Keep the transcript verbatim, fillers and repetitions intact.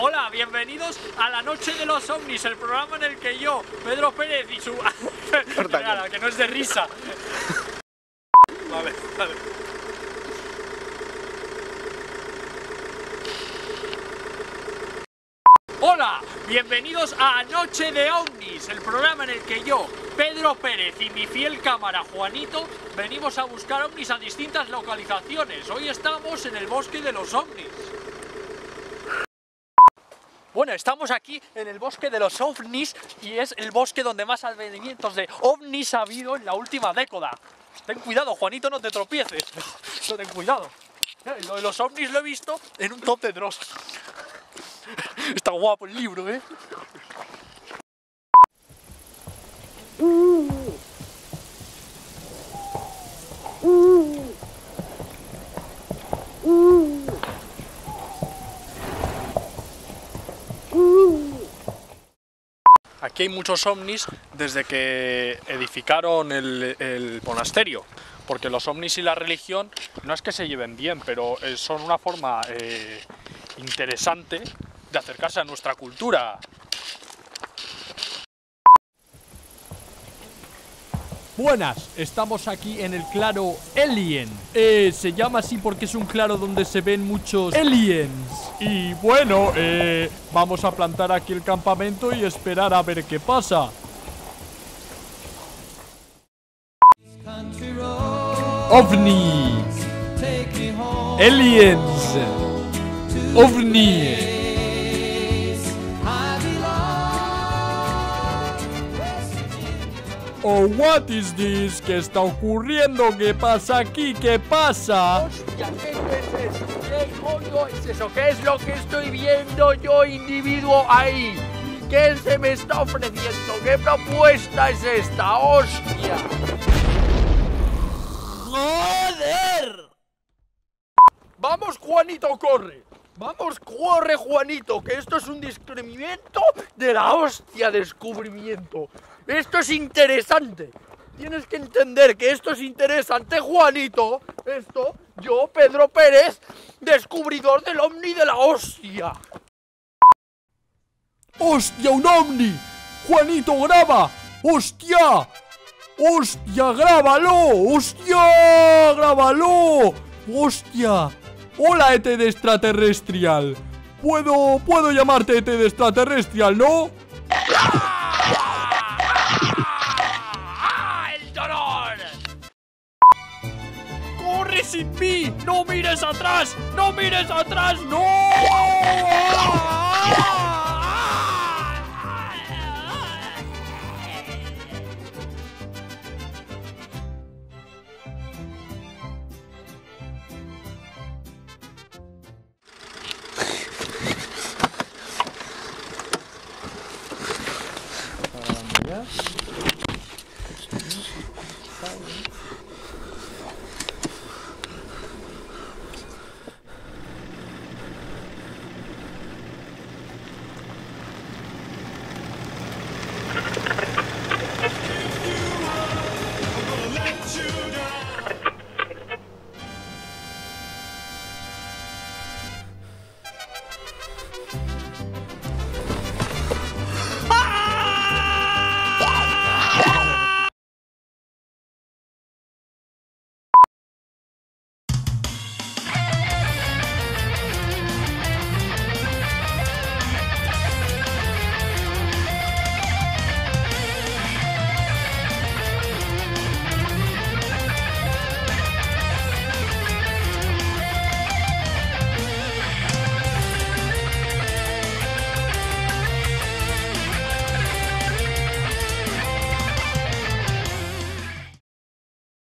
Hola, bienvenidos a la noche de los ovnis, el programa en el que yo, Pedro Pérez y su... Regala, que no es de risa. Vale, vale. Hola, bienvenidos a Noche de Ovnis, el programa en el que yo, Pedro Pérez y mi fiel cámara Juanito venimos a buscar ovnis a distintas localizaciones. Hoy estamos en el bosque de los ovnis. Bueno, estamos aquí en el bosque de los ovnis y es el bosque donde más avistamientos de ovnis ha habido en la última década. Ten cuidado, Juanito, no te tropieces. No, ten cuidado. Lo de los ovnis lo he visto en un top de Dross. Está guapo el libro, ¿eh? Aquí hay muchos ovnis desde que edificaron el, el monasterio, porque los ovnis y la religión no es que se lleven bien, pero son una forma eh, interesante de acercarse a nuestra cultura. Buenas, estamos aquí en el claro Alien. Eh, se llama así porque es un claro donde se ven muchos aliens. Y bueno, eh, vamos a plantar aquí el campamento y esperar a ver qué pasa. OVNI, aliens, OVNI. Oh, what is this? ¿Qué está ocurriendo? ¿Qué pasa aquí? ¿Qué pasa? Hostia, ¿qué es eso? ¿Qué coño es eso? ¿Qué es lo que estoy viendo yo, individuo, ahí? ¿Qué se me está ofreciendo? ¿Qué propuesta es esta? ¡Hostia! ¡Joder! ¡Vamos, Juanito, corre! ¡Vamos, corre, Juanito! Que esto es un descubrimiento de la hostia descubrimiento. Esto es interesante. Tienes que entender que esto es interesante, Juanito. Esto, yo, Pedro Pérez, descubridor del ovni de la hostia. ¡Hostia, un ovni! ¡Juanito, graba! ¡Hostia! ¡Hostia, grábalo! ¡Hostia, grábalo! ¡Hostia! ¡Hola, E T de extraterrestrial! ¿Puedo, puedo llamarte E T de extraterrestrial, no? ¡Corre sin mí! ¡No mires atrás! ¡No mires atrás! ¡No!